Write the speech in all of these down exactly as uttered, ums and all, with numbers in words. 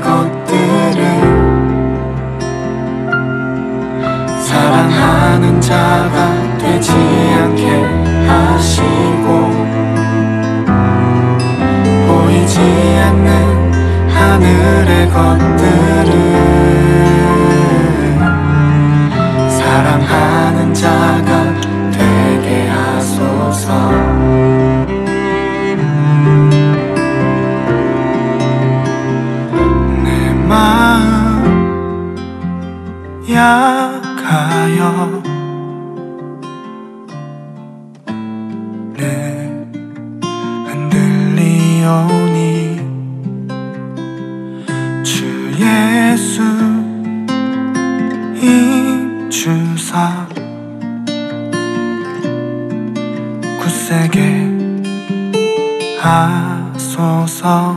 것들을 사랑하는 자가 되지 않게 하시고, 보이지 않는 하늘의 것들을 사랑하는 자가 되게 하소서. 내 마음 약하여 늘 흔들리오니 주 예수 힘주사 굳세게 하소서.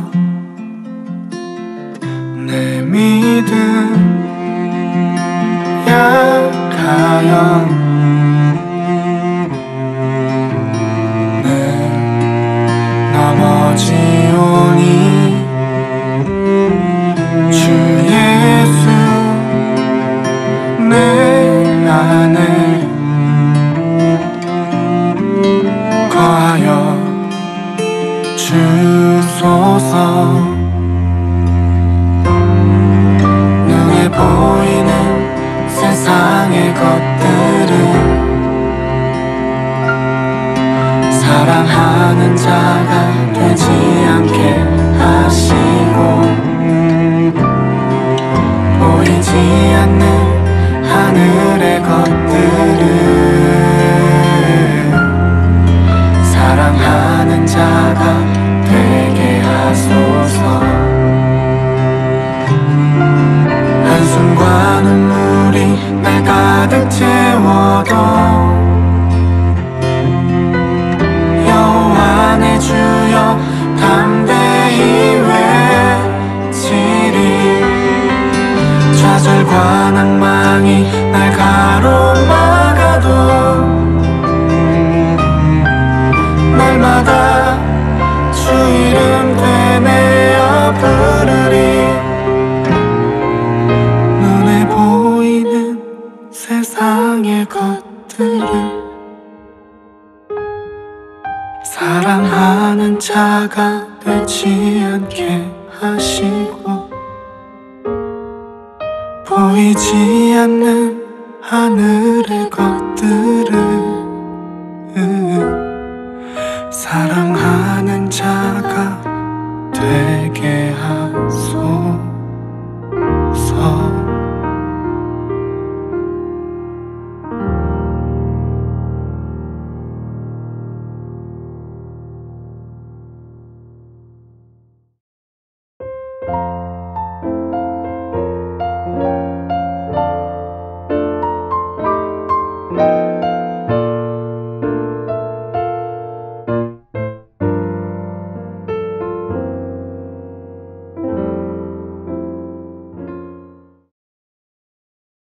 내 믿음 약하여 늘 넘어지오니 주 예수 내 안에 거하여 주소서. 눈에 보이는 세상의 것들을 사랑하는 자가 되지 않게 하시고, 보이지 않는 하늘의 것들을 사랑하는 자가 되게 하소서. 한숨과 눈물이 날 가득 채워도 여호와 내 주여 담대히 외치리. 좌절과 낭망이 날 가로막아도 날마다 주 이름 되뇌어 부르리. 눈에 보이는 세상의 것들을 사랑하는 자가 되지 않게 하시고, 보이지 않는 하늘의 것들을 사랑하는 자가